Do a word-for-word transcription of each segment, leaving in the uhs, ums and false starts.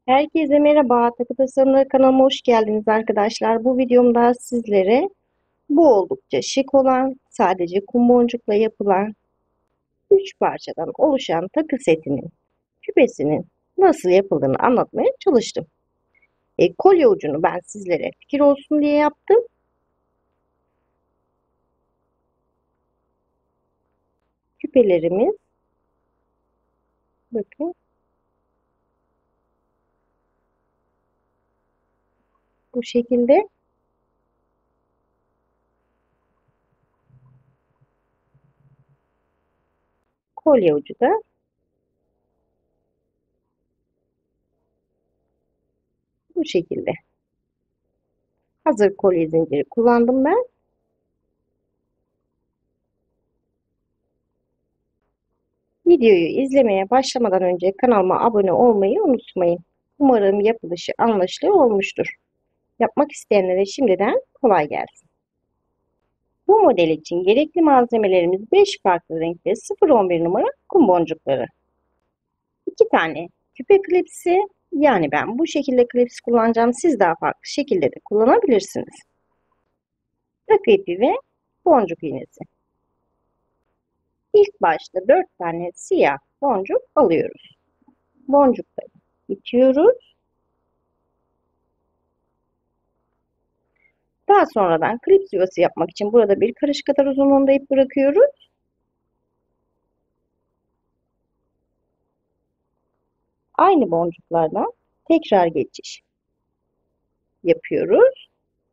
Herkese merhaba. Takı Tasarımları kanalıma hoş geldiniz arkadaşlar. Bu videomda sizlere bu oldukça şık olan, sadece kum boncukla yapılan üç parçadan oluşan takı setinin küpesinin nasıl yapıldığını anlatmaya çalıştım. E, kolye ucunu ben sizlere fikir olsun diye yaptım. Küpelerimiz bakın bu şekilde. Kolye ucu da bu şekilde. Hazır kolye zinciri kullandım ben. Videoyu izlemeye başlamadan önce kanalıma abone olmayı unutmayın. Umarım yapılışı anlaşılır olmuştur. Yapmak isteyenlere şimdiden kolay gelsin. Bu model için gerekli malzemelerimiz beş farklı renkte sıfır on bir numara kum boncukları. iki tane küpe klipsi, yani ben bu şekilde klips kullanacağım. Siz daha farklı şekilde de kullanabilirsiniz. Takı ipi ve boncuk iğnesi. İlk başta dört tane siyah boncuk alıyoruz. Boncukları itiyoruz. Daha sonradan klips yuvası yapmak için burada bir karış kadar uzunluğunda ip bırakıyoruz. Aynı boncuklardan tekrar geçiş yapıyoruz.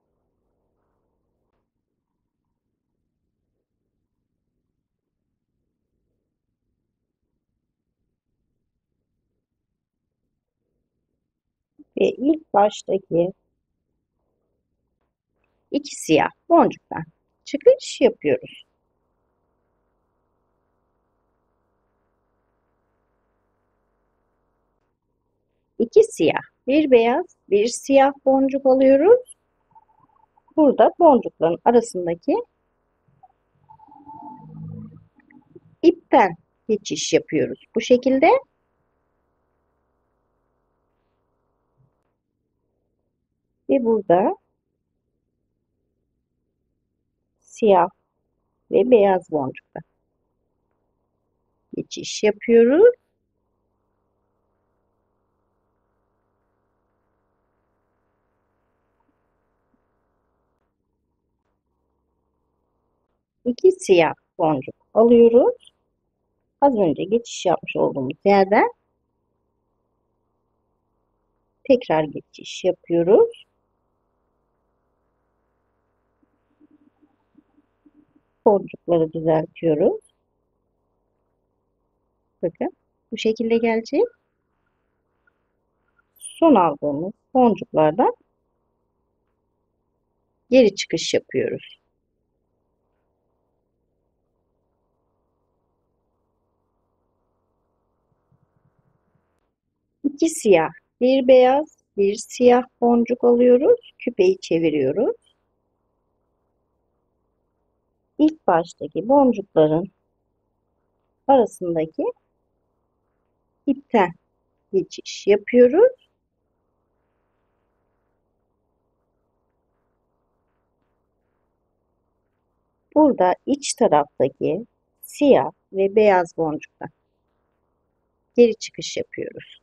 Ve ilk baştaki iki siyah boncuktan çıkış yapıyoruz. İki siyah, bir beyaz, bir siyah boncuk alıyoruz. Burada boncukların arasındaki ipten geçiş yapıyoruz. Bu şekilde. Ve burada siyah ve beyaz boncukla geçiş yapıyoruz. İki siyah boncuk alıyoruz. Az önce geçiş yapmış olduğumuz yerden tekrar geçiş yapıyoruz. Boncukları düzeltiyoruz. Bakın bu şekilde gelecek. Son aldığımız boncuklardan geri çıkış yapıyoruz. İki siyah, bir beyaz, bir siyah boncuk alıyoruz. Küpeyi çeviriyoruz. İlk baştaki boncukların arasındaki ipten geçiş yapıyoruz. Burada iç taraftaki siyah ve beyaz boncuktan geri çıkış yapıyoruz.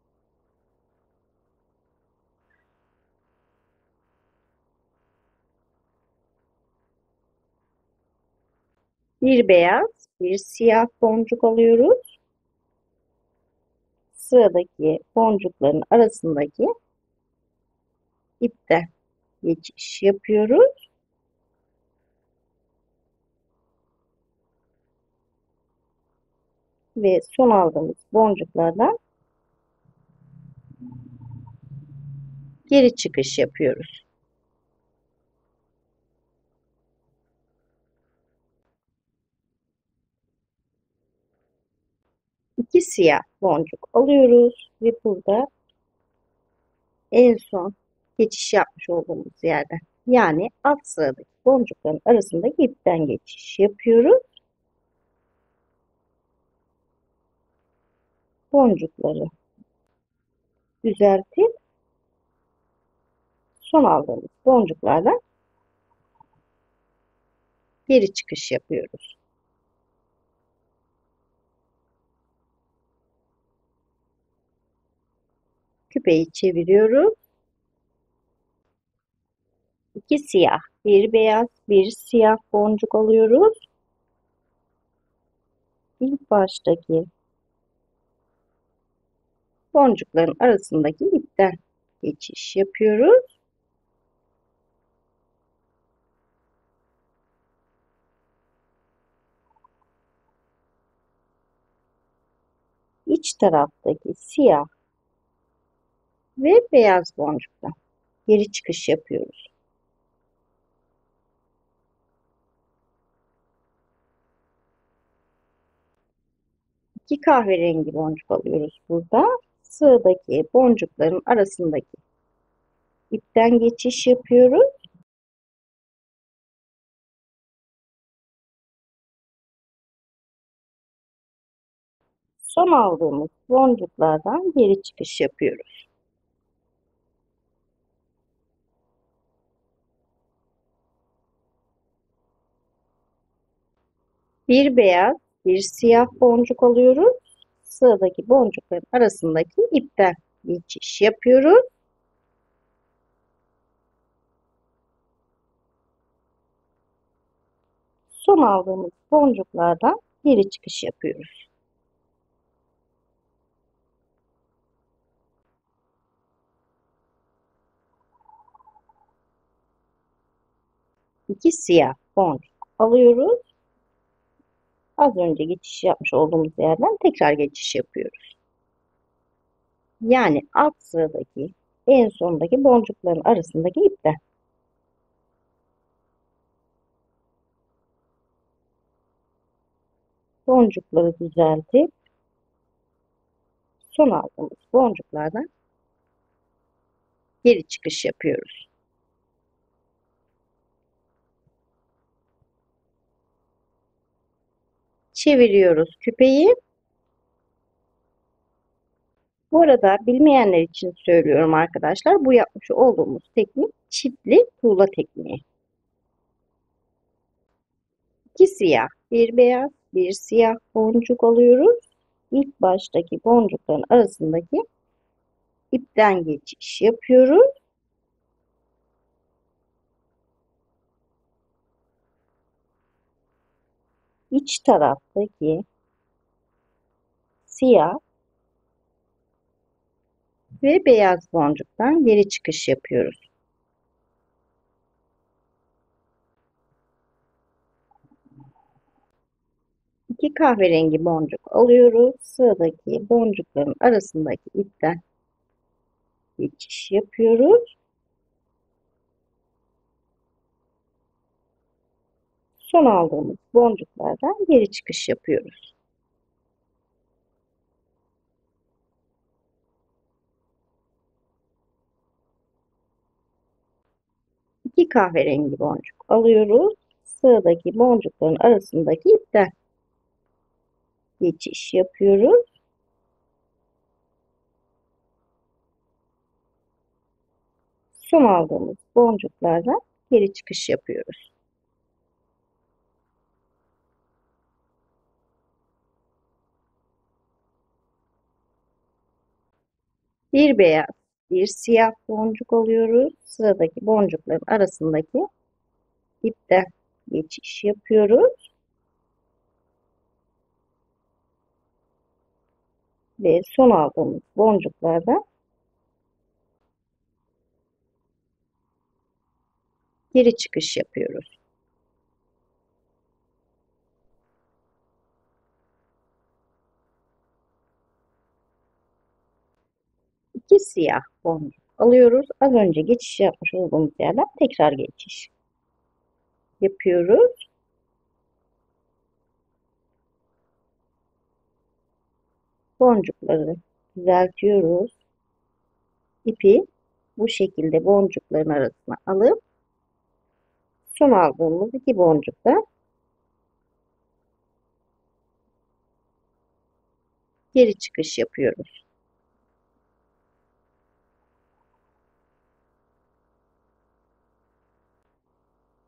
Bir beyaz, bir siyah boncuk alıyoruz. Sıradaki boncukların arasındaki ipten geçiş yapıyoruz. Ve son aldığımız boncuklardan geri çıkış yapıyoruz. İki siyah boncuk alıyoruz ve burada en son geçiş yapmış olduğumuz yerden, yani alt sıradaki boncukların arasındaki ipten geçiş yapıyoruz. Boncukları düzeltip son aldığımız boncuklardan geri çıkış yapıyoruz. Küpeyi çeviriyoruz. İki siyah, bir beyaz, bir siyah boncuk alıyoruz. İlk baştaki boncukların arasındaki ipten geçiş yapıyoruz. İç taraftaki siyah ve beyaz boncuktan geri çıkış yapıyoruz. İki kahverengi boncuk alıyoruz burada. Sıradaki boncukların arasındaki ipten geçiş yapıyoruz. Son aldığımız boncuklardan geri çıkış yapıyoruz. Bir beyaz, bir siyah boncuk alıyoruz. Sıradaki boncukların arasındaki ipten geçiş yapıyoruz. Son aldığımız boncuklardan geri çıkış yapıyoruz. İki siyah boncuk alıyoruz. Az önce geçiş yapmış olduğumuz yerden tekrar geçiş yapıyoruz. Yani alt sıradaki en sondaki boncukların arasındaki ipten. Boncukları düzeltip son aldığımız boncuklardan geri çıkış yapıyoruz. Çeviriyoruz küpeyi. Bu arada bilmeyenler için söylüyorum arkadaşlar. Bu yapmış olduğumuz teknik çiftli tuğla tekniği. İki siyah, bir beyaz, bir siyah boncuk alıyoruz. İlk baştaki boncukların arasındaki ipten geçiş yapıyoruz. İç taraftaki siyah ve beyaz boncuktan geri çıkış yapıyoruz. İki kahverengi boncuk alıyoruz. Sıradaki boncukların arasındaki ipten geçiş yapıyoruz. Son aldığımız boncuklardan geri çıkış yapıyoruz. İki kahverengi boncuk alıyoruz. Sıradaki boncukların arasındaki ipten geçiş yapıyoruz. Son aldığımız boncuklardan geri çıkış yapıyoruz. Bir beyaz, bir siyah boncuk alıyoruz. Sıradaki boncukların arasındaki ipten geçiş yapıyoruz. Ve son aldığımız boncuklardan geri çıkış yapıyoruz. İki siyah boncuk alıyoruz. Az önce geçiş yapmış olduğumuz yerden tekrar geçiş yapıyoruz. Boncukları düzeltiyoruz. İpi bu şekilde boncukların arasına alıp son aldığımız iki boncukta geri çıkış yapıyoruz.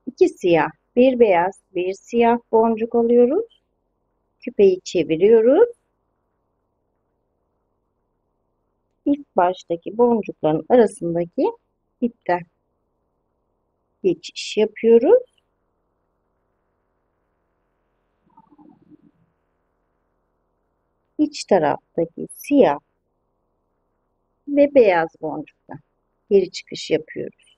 iki siyah, bir beyaz, bir siyah boncuk alıyoruz. Küpeyi çeviriyoruz. İlk baştaki boncukların arasındaki ipten geçiş yapıyoruz. İç taraftaki siyah ve beyaz boncuktan geri çıkış yapıyoruz.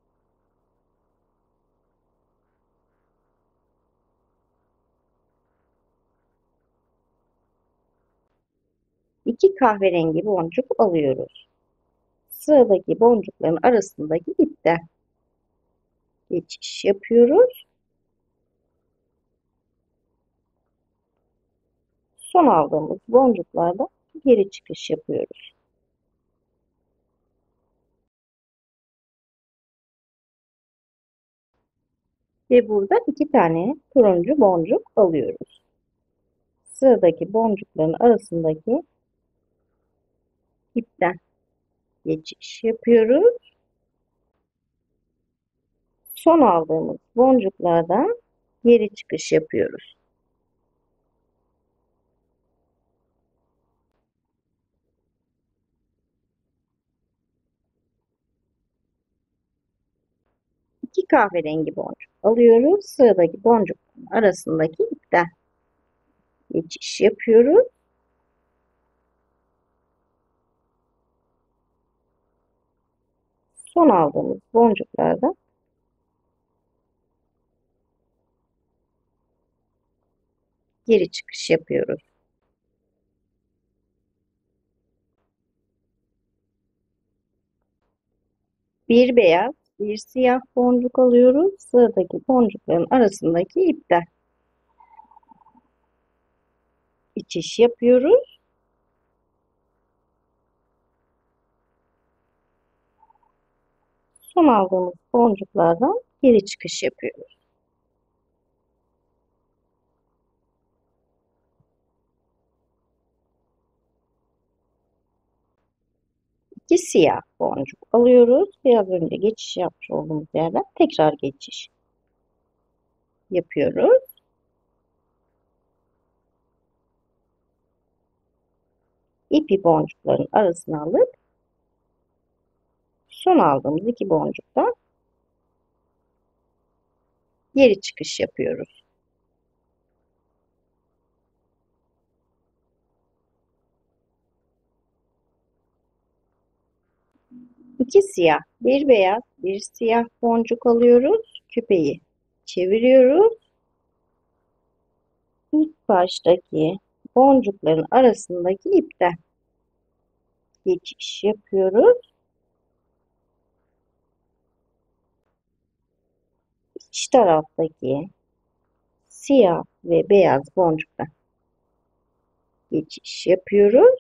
İki kahverengi boncuk alıyoruz. Sıradaki boncukların arasındaki ipten geçiş yapıyoruz. Son aldığımız boncuklarla geri çıkış yapıyoruz. Ve burada iki tane turuncu boncuk alıyoruz. Sıradaki boncukların arasındaki ipten geçiş yapıyoruz. Son aldığımız boncuklardan geri çıkış yapıyoruz. İki kahverengi boncuk alıyoruz. Sıradaki boncukların arasındaki ipten geçiş yapıyoruz. Son aldığımız boncuklardan geri çıkış yapıyoruz. Bir beyaz, bir siyah boncuk alıyoruz. Sıradaki boncukların arasındaki ipten geçiş yapıyoruz. Son aldığımız boncuklardan geri çıkış yapıyoruz. İki siyah boncuk alıyoruz. Biraz önce geçiş yapmış olduğumuz yerden tekrar geçiş yapıyoruz. İpi boncukların arasına alıp son aldığımız iki boncuktan geri çıkış yapıyoruz. İki siyah, bir beyaz, bir siyah boncuk alıyoruz. Küpeyi çeviriyoruz. İlk baştaki boncukların arasındaki ipten geçiş yapıyoruz. İç taraftaki siyah ve beyaz boncuktan geçiş yapıyoruz.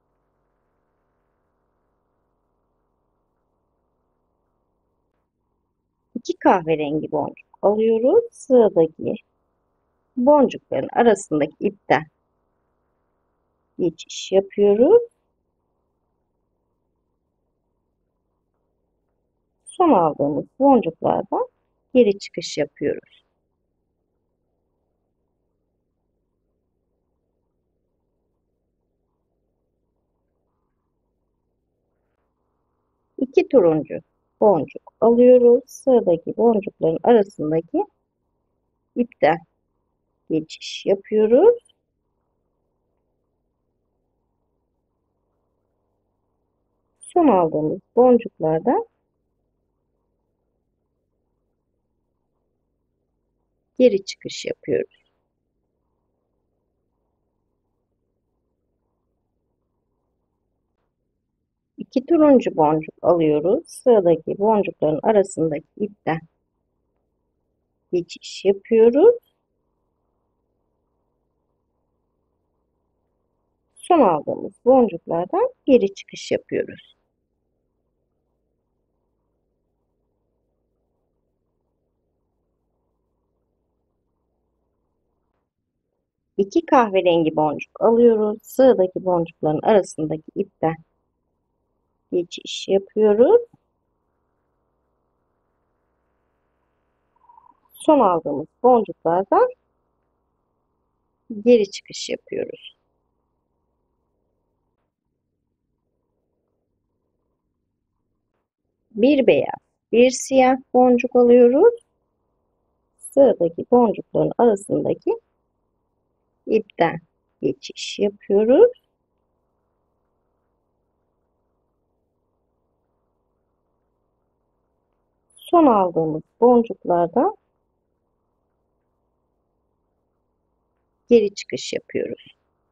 İki kahverengi boncuk alıyoruz. Sıradaki boncukların arasındaki ipten geçiş yapıyoruz. Son aldığımız boncuklardan geri çıkış yapıyoruz. İki turuncu boncuk alıyoruz. Sıradaki boncukların arasındaki ipten geçiş yapıyoruz. Son aldığımız boncuklardan geri çıkış yapıyoruz. İki turuncu boncuk alıyoruz. Sıradaki boncukların arasındaki ipten geçiş yapıyoruz. Son aldığımız boncuklardan geri çıkış yapıyoruz. İki kahverengi boncuk alıyoruz. Sıradaki boncukların arasındaki ipten geçiş yapıyoruz. Son aldığımız boncuklardan geri çıkış yapıyoruz. Bir beyaz, bir siyah boncuk alıyoruz. Sıradaki boncukların arasındaki ipten geçiş yapıyoruz. Son aldığımız boncuklardan geri çıkış yapıyoruz.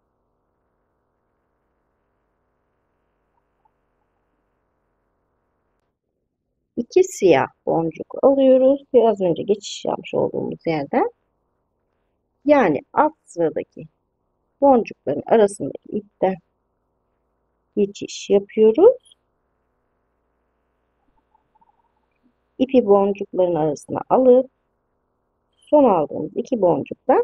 İki siyah boncuk alıyoruz. Biraz önce geçiş yapmış olduğumuz yerden. Yani alt sıradaki boncukların arasındaki ipten geçiş yapıyoruz. İpi boncukların arasına alıp son aldığımız iki boncuktan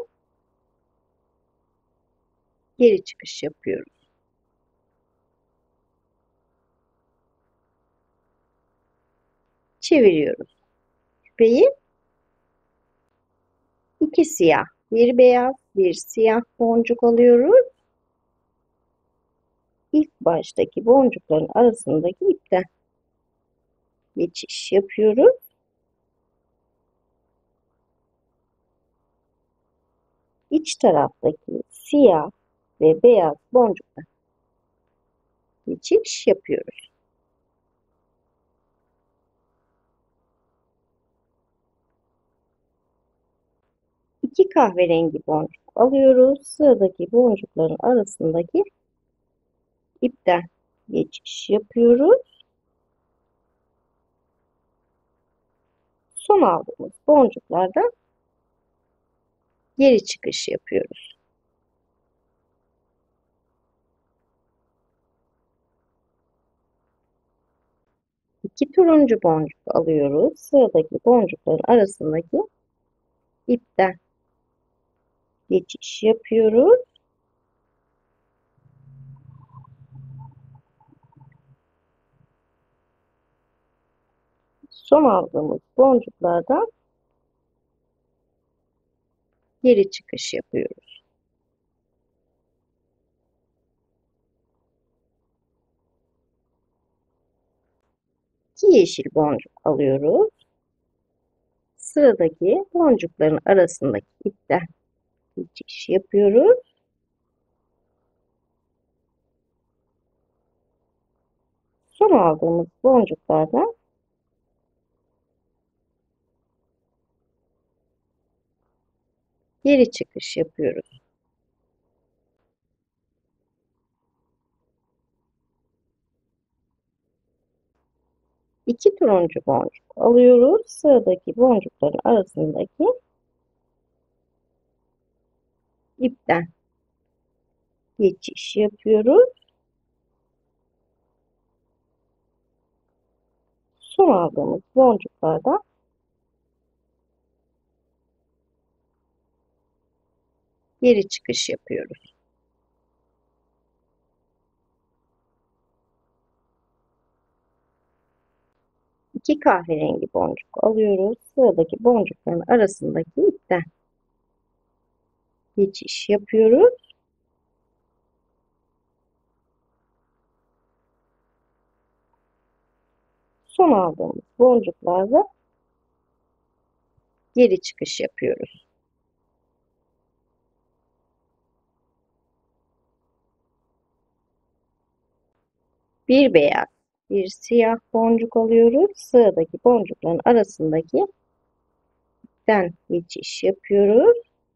geri çıkış yapıyoruz. Çeviriyoruz. Küpeyi iki siyah, bir beyaz, bir siyah boncuk alıyoruz. İlk baştaki boncukların arasındaki ipten geçiş yapıyoruz. İç taraftaki siyah ve beyaz boncuktan geçiş yapıyoruz. İki kahverengi boncuk alıyoruz. Sıradaki boncukların arasındaki ipten geçiş yapıyoruz. Son aldığımız boncuklardan geri çıkış yapıyoruz. İki turuncu boncuk alıyoruz. Sıradaki boncukların arasındaki ipten geçiş yapıyoruz. Son aldığımız boncuklardan geri çıkış yapıyoruz. İki yeşil boncuk alıyoruz. Sıradaki boncukların arasındaki ipten geçiş yapıyoruz. Son aldığımız boncuklardan geri çıkış yapıyoruz. İki turuncu boncuk alıyoruz. Sıradaki boncukların arasındaki ipten geçiş yapıyoruz. Son aldığımız boncuklardan geri çıkış yapıyoruz. İki kahverengi boncuk alıyoruz. Sıradaki boncukların arasındaki ipten geçiş yapıyoruz. Son aldığımız boncuklarla geri çıkış yapıyoruz. Bir beyaz, bir siyah boncuk alıyoruz. Sıradaki boncukların arasındaki ipten geçiş yapıyoruz.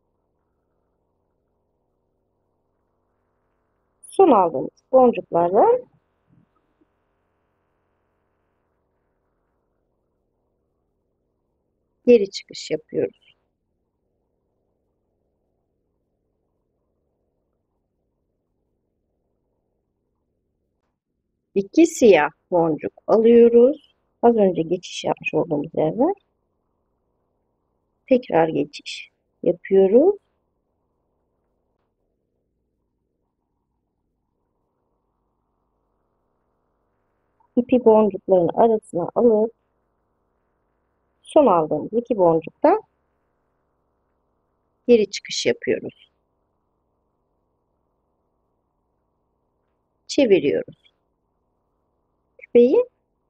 Son aldığımız boncuklarla geri çıkış yapıyoruz. İki siyah boncuk alıyoruz. Az önce geçiş yapmış olduğumuz yerden tekrar geçiş yapıyoruz. İpi boncukların arasına alıp son aldığımız iki boncuktan Geri çıkış yapıyoruz. Çeviriyoruz. Küpeyi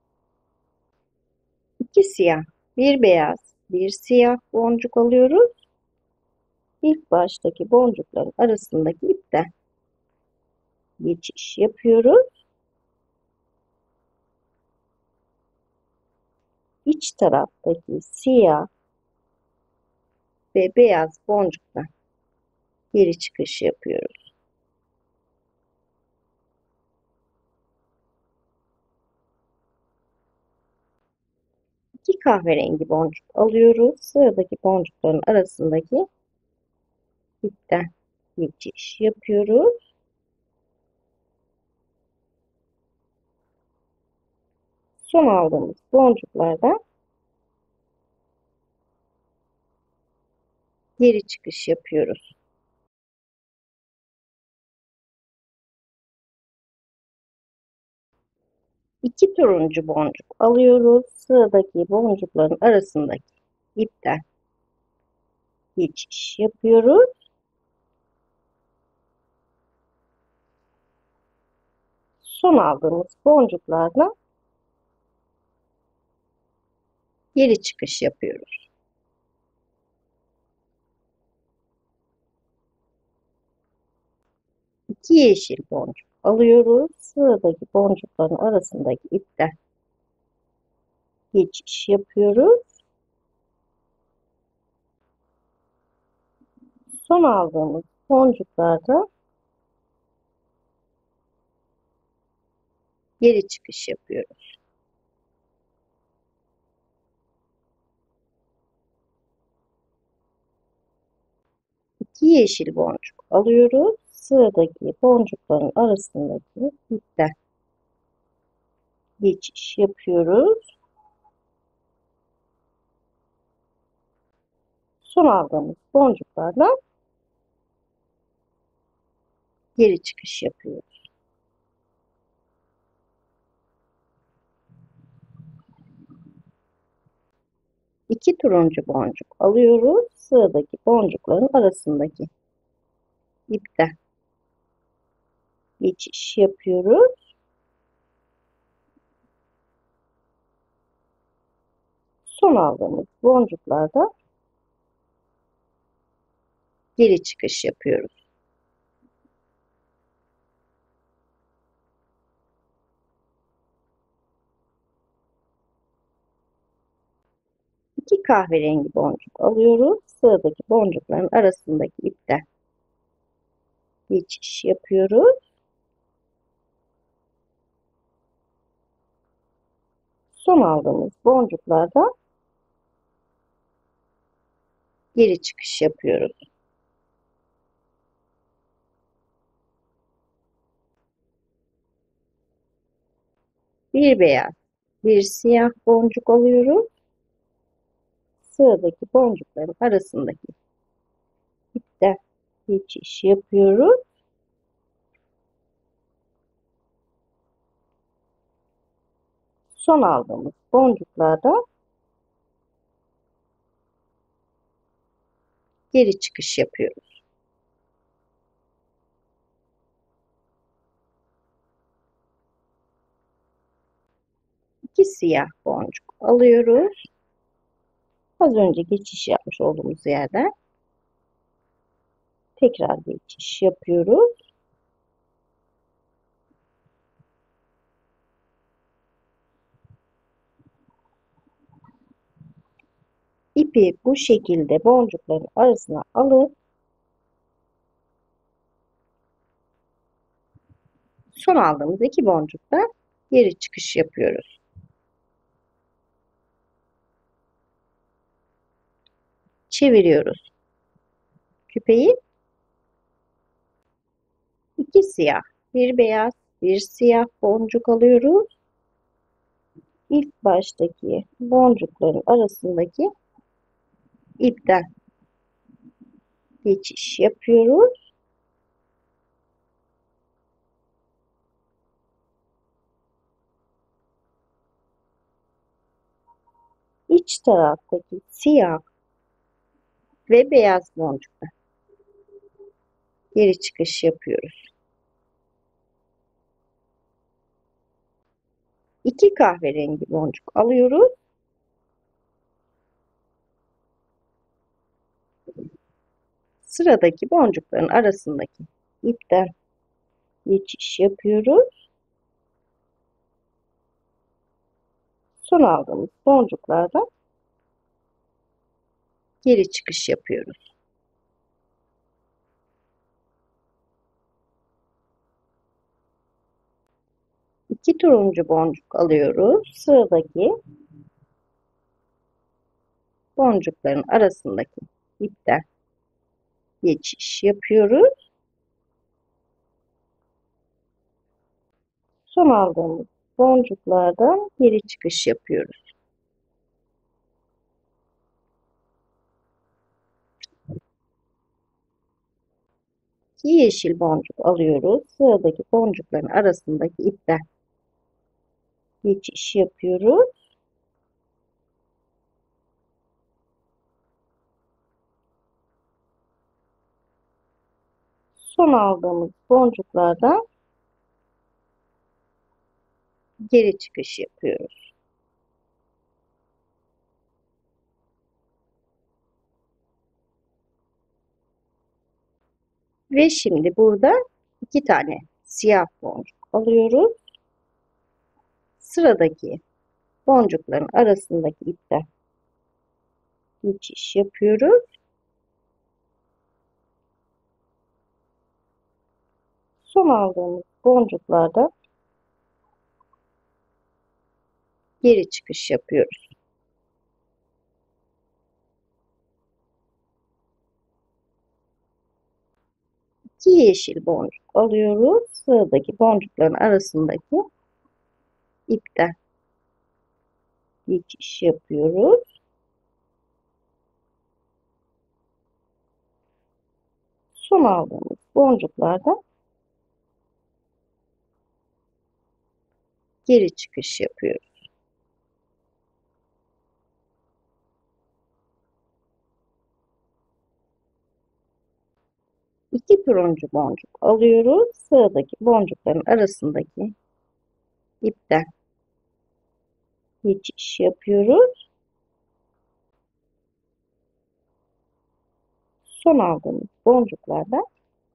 iki siyah, bir beyaz, bir siyah boncuk alıyoruz. İlk baştaki boncukların arasındaki ipten geçiş yapıyoruz. İç taraftaki siyah ve beyaz boncuktan geri çıkış yapıyoruz. İki kahverengi boncuk alıyoruz. Sıradaki boncukların arasındaki ipten geçiş yapıyoruz. Son aldığımız boncuklardan geri çıkış yapıyoruz. İki turuncu boncuk alıyoruz. Sıradaki boncukların arasındaki ipten geçiş yapıyoruz. Son aldığımız boncuklarla geri çıkış yapıyoruz. İki yeşil boncuk alıyoruz. Sıradaki boncukların arasındaki ipten geçiş yapıyoruz. Son aldığımız boncuklarda geri çıkış yapıyoruz. İki yeşil boncuk alıyoruz. Sıradaki boncukların arasındaki ipten geçiş yapıyoruz. Son aldığımız boncuklarla geri çıkış yapıyoruz. İki turuncu boncuk alıyoruz. Sıradaki boncukların arasındaki ipten geçiş yapıyoruz. Son aldığımız boncuklarda geri çıkış yapıyoruz. İki kahverengi boncuk alıyoruz. Sıradaki boncukların arasındaki ipten geçiş yapıyoruz. Son aldığımız boncuklarda geri çıkış yapıyoruz. Bir beyaz, bir siyah boncuk alıyoruz. Sıradaki boncukların arasındaki ipten geçiş yapıyoruz. Son aldığımız boncuklarda geri çıkış yapıyoruz. İki siyah boncuk alıyoruz. Az önce geçiş yapmış olduğumuz yerden tekrar geçiş yapıyoruz. İpi bu şekilde boncukların arasına alıp son aldığımız iki boncukta geri çıkış yapıyoruz. Çeviriyoruz. Küpeyi iki siyah, bir beyaz, bir siyah boncuk alıyoruz. İlk baştaki boncukların arasındaki ipten geçiş yapıyoruz. İç taraftaki siyah ve beyaz boncukla geri çıkış yapıyoruz. iki kahverengi boncuk alıyoruz. Sıradaki boncukların arasındaki ipten geçiş yapıyoruz. Son aldığımız boncuklardan geri çıkış yapıyoruz. iki turuncu boncuk alıyoruz. Sıradaki boncukların arasındaki ipten geçiş yapıyoruz. Son aldığımız boncuklardan geri çıkış yapıyoruz. iki yeşil boncuk alıyoruz. Sıradaki boncukların arasındaki ipten geçiş yapıyoruz. Son aldığımız boncuklardan geri çıkış yapıyoruz. Ve şimdi burada iki tane siyah boncuk alıyoruz. Sıradaki boncukların arasındaki ipten geçiş yapıyoruz. Son aldığımız boncuklarda geri çıkış yapıyoruz. iki yeşil boncuk alıyoruz. Sıradaki boncukların arasındaki ipten geçiş yapıyoruz. Son aldığımız boncuklarda geri çıkış yapıyoruz. iki turuncu boncuk alıyoruz. Sıradaki boncukların arasındaki ipten geçiş yapıyoruz. Son aldığımız boncuklardan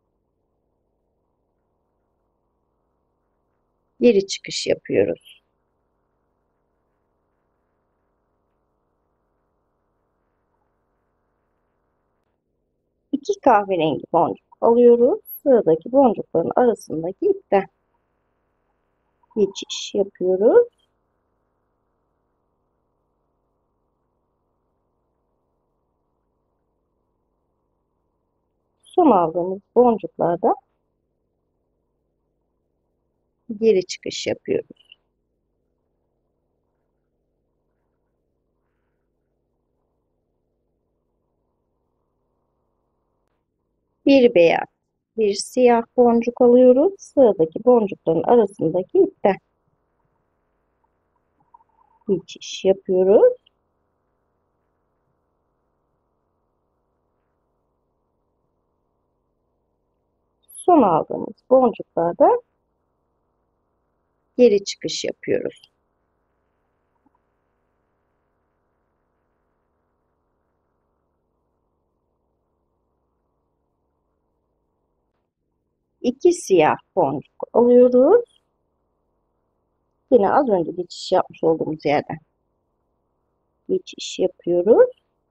geri çıkış yapıyoruz. iki kahverengi boncuk alıyoruz. Sıradaki boncukların arasındaki ipten geçiş yapıyoruz. Son aldığımız boncuklarda geri çıkış yapıyoruz. Bir beyaz, bir siyah boncuk alıyoruz. Sıradaki boncukların arasındaki ipten geçiş yapıyoruz. Son aldığımız boncuklarda geri çıkış yapıyoruz. iki siyah boncuk alıyoruz. Yine az önce geçiş yapmış olduğumuz yerden geçiş yapıyoruz.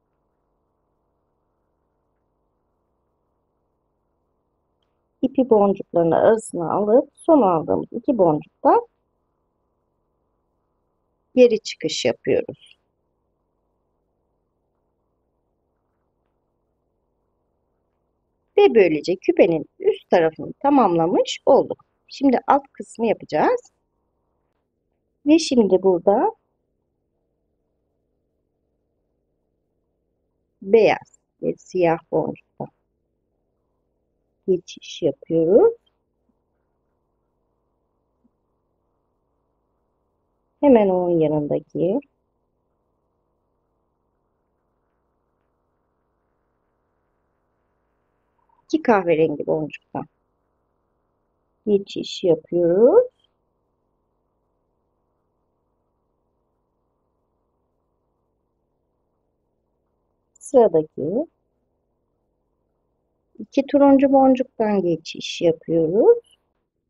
İpi boncukların arasına alıp son aldığımız iki boncuktan geri çıkış yapıyoruz. Ve böylece küpenin üst tarafını tamamlamış olduk. Şimdi alt kısmı yapacağız. Ve şimdi burada beyaz ve siyah boncukla geçiş yapıyoruz. Hemen onun yanındaki kahverengi boncuktan geçiş yapıyoruz. Sıradaki iki turuncu boncuktan geçiş yapıyoruz.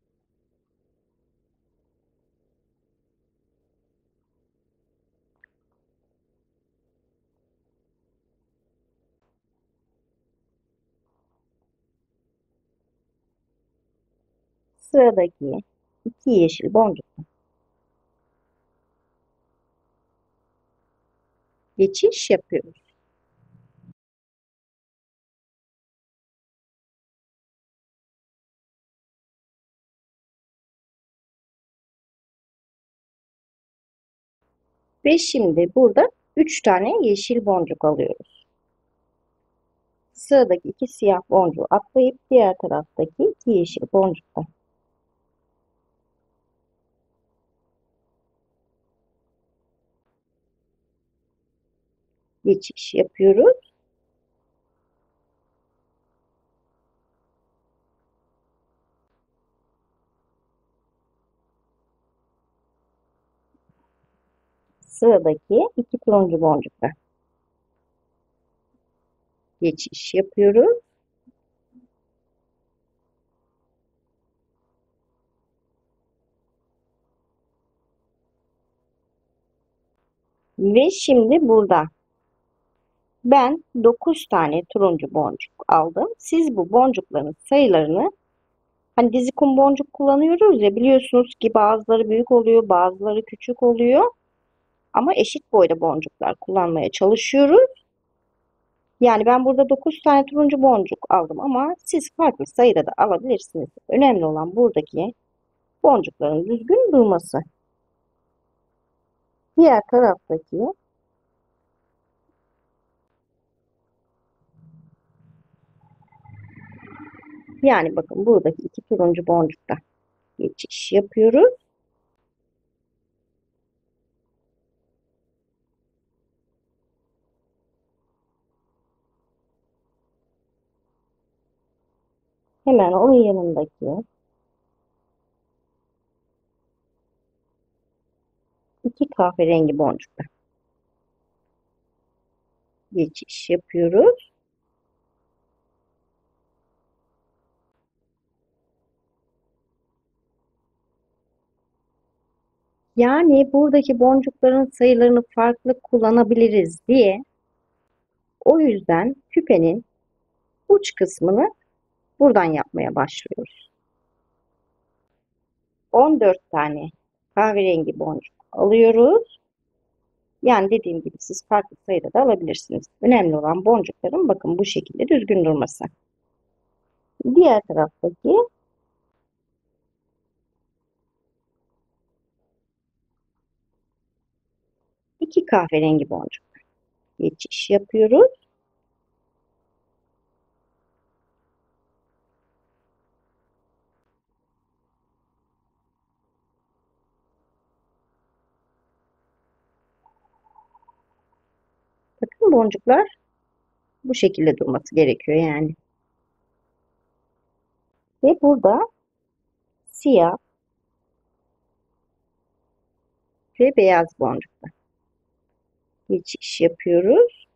Sıradaki iki yeşil boncuk geçiş yapıyoruz. Ve şimdi burada üç tane yeşil boncuk alıyoruz. Sıradaki iki siyah boncuğu atlayıp diğer taraftaki iki yeşil boncuktan geçiş yapıyoruz. Sıradaki iki turuncu boncuktan geçiş yapıyoruz. Ve şimdi burada ben dokuz tane turuncu boncuk aldım. Siz bu boncukların sayılarını, hani dizikum boncuk kullanıyoruz ya, biliyorsunuz ki bazıları büyük oluyor, bazıları küçük oluyor. Ama eşit boyda boncuklar kullanmaya çalışıyoruz. Yani ben burada dokuz tane turuncu boncuk aldım ama siz farklı sayıda da alabilirsiniz. Önemli olan buradaki boncukların düzgün durması. Diğer taraftaki, yani bakın buradaki iki turuncu boncukta geçiş yapıyoruz. Hemen onun yanındaki iki kahverengi boncukta geçiş yapıyoruz. Yani buradaki boncukların sayılarını farklı kullanabiliriz diye, o yüzden küpenin uç kısmını buradan yapmaya başlıyoruz. on dört tane kahverengi boncuk alıyoruz. Yani dediğim gibi siz farklı sayıda da alabilirsiniz. Önemli olan boncukların bakın bu şekilde düzgün durması. Diğer taraftaki iki kahverengi boncuk geçiş yapıyoruz. Bakın boncuklar bu şekilde durması gerekiyor yani. Ve burada siyah ve beyaz boncukla geçiş yapıyoruz.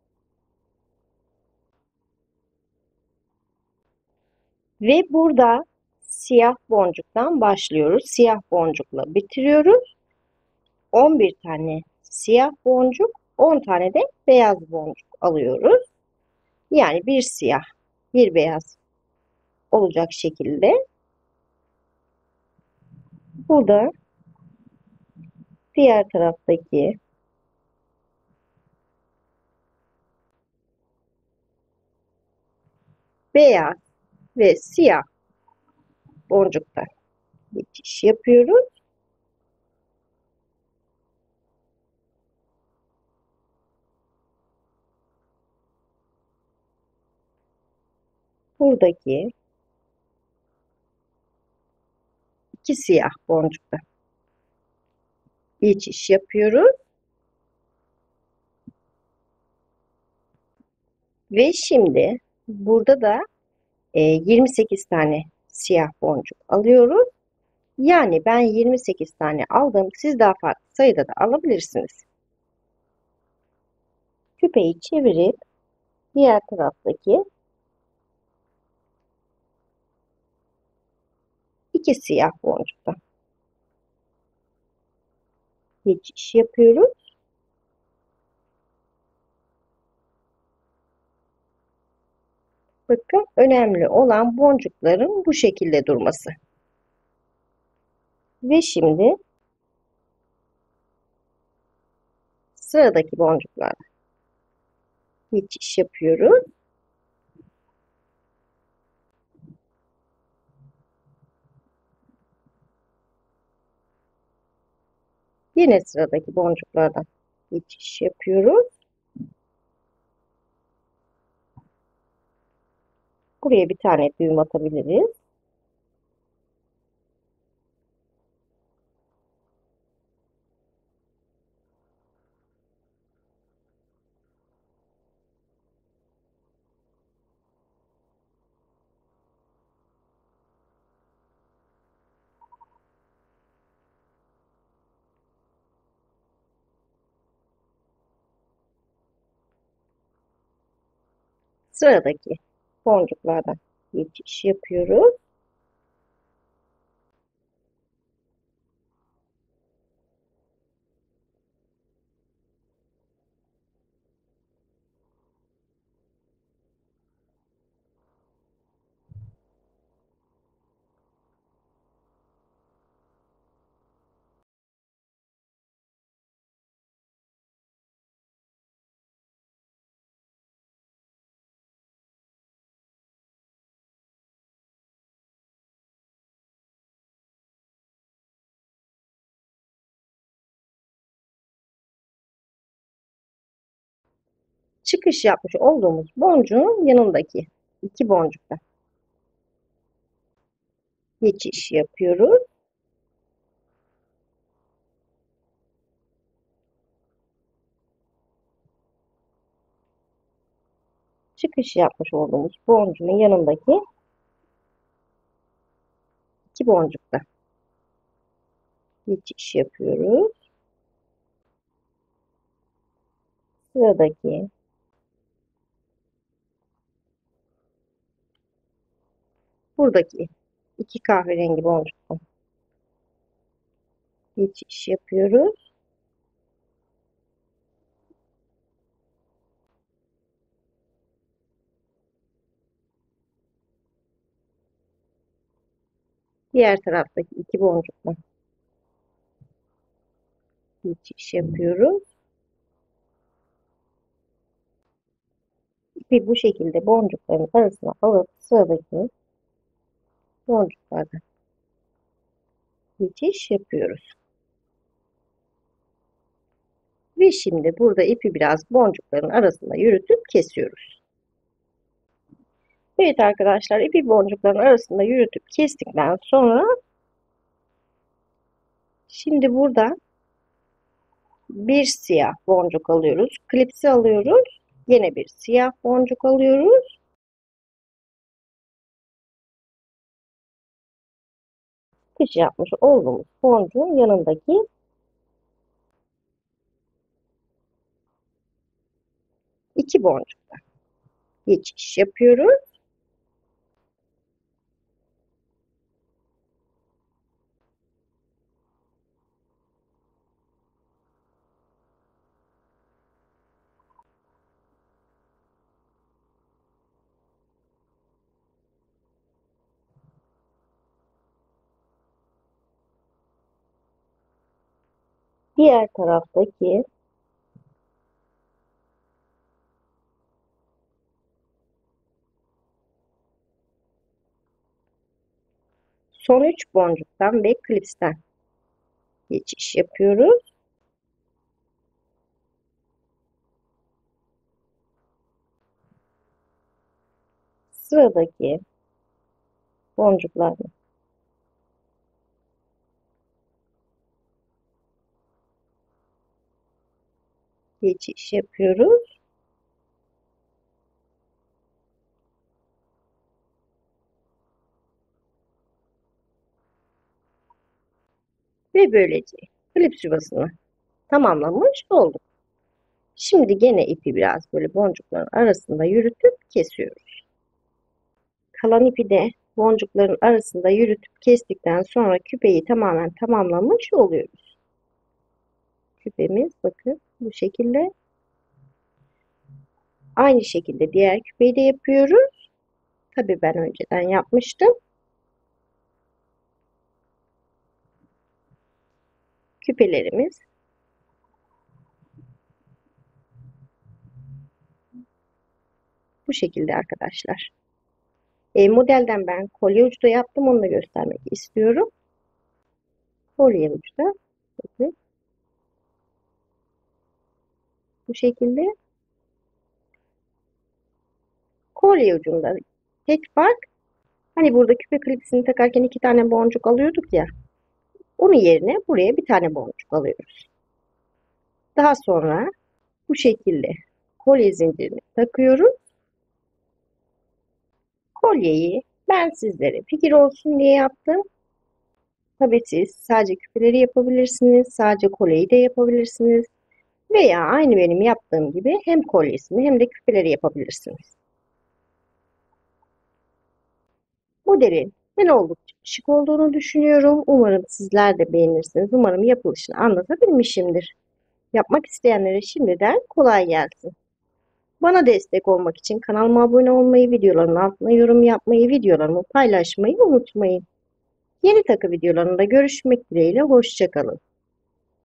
Ve burada siyah boncuktan başlıyoruz. Siyah boncukla bitiriyoruz. on bir tane siyah boncuk, on tane de beyaz boncuk alıyoruz. Yani bir siyah, bir beyaz olacak şekilde. Burada diğer taraftaki beyaz ve siyah boncukta geçiş yapıyoruz. Buradaki iki siyah boncukta geçiş yapıyoruz. Ve şimdi burada da e, yirmi sekiz tane siyah boncuk alıyoruz. Yani ben yirmi sekiz tane aldım. Siz daha farklı sayıda da alabilirsiniz. Küpeyi çevirip diğer taraftaki iki siyah boncuktan geçiş yapıyoruz. Bakın, önemli olan boncukların bu şekilde durması. Ve şimdi sıradaki boncuklara geçiş yapıyoruz. Yine sıradaki boncuklardan geçiş yapıyoruz. Buraya bir tane düğüm atabiliriz. Sıradaki boncuklardan geçiş yapıyoruz. Çıkış yapmış olduğumuz boncuğun yanındaki iki boncuktan geçiş yapıyoruz. Çıkış yapmış olduğumuz boncuğun yanındaki iki boncuktan geçiş yapıyoruz. Sıradaki buradaki iki kahverengi boncuktan geçiş yapıyoruz. Diğer taraftaki iki boncuktan geçiş yapıyoruz. İpi bu şekilde boncukların arasına alıp sıradaki boncuklardan geçiş yapıyoruz. Ve şimdi burada ipi biraz boncukların arasında yürütüp kesiyoruz. Evet arkadaşlar, ipi boncukların arasında yürütüp kestikten sonra şimdi burada bir siyah boncuk alıyoruz. Klipsi alıyoruz. Yine bir siyah boncuk alıyoruz. Kış yapmış olduğumuz boncuğun yanındaki iki boncuktan geçiş yapıyoruz. Diğer taraftaki son üç boncuktan ve klipsten geçiş yapıyoruz. Sıradaki boncuklarla geçiş yapıyoruz. Ve böylece klips yuvasını tamamlamış olduk. Şimdi gene ipi biraz böyle boncukların arasında yürütüp kesiyoruz. Kalan ipi de boncukların arasında yürütüp kestikten sonra küpeyi tamamen tamamlamış oluyoruz. Küpemiz bakın bu şekilde. Aynı şekilde diğer küpeyi de yapıyoruz. Tabii ben önceden yapmıştım. Küpelerimiz bu şekilde arkadaşlar. E, modelden ben kolye ucu da yaptım. Onu da göstermek istiyorum. Kolye ucu da bakın, bu şekilde. Kolye ucunda tek fark, hani burada küpe klipsini takarken iki tane boncuk alıyorduk ya. Onun yerine buraya bir tane boncuk alıyoruz. Daha sonra bu şekilde kolye zincirini takıyoruz. Kolyeyi ben sizlere fikir olsun diye yaptım. Tabii siz sadece küpeleri yapabilirsiniz. Sadece kolyeyi de yapabilirsiniz. Veya aynı benim yaptığım gibi hem kolyesini hem de küpeleri yapabilirsiniz. Modelin ben oldukça şık olduğunu düşünüyorum. Umarım sizler de beğenirsiniz. Umarım yapılışını anlatabilmişimdir. Yapmak isteyenlere şimdiden kolay gelsin. Bana destek olmak için kanalıma abone olmayı, videoların altına yorum yapmayı, videolarımı paylaşmayı unutmayın. Yeni takı videolarında görüşmek dileğiyle. Hoşça kalın.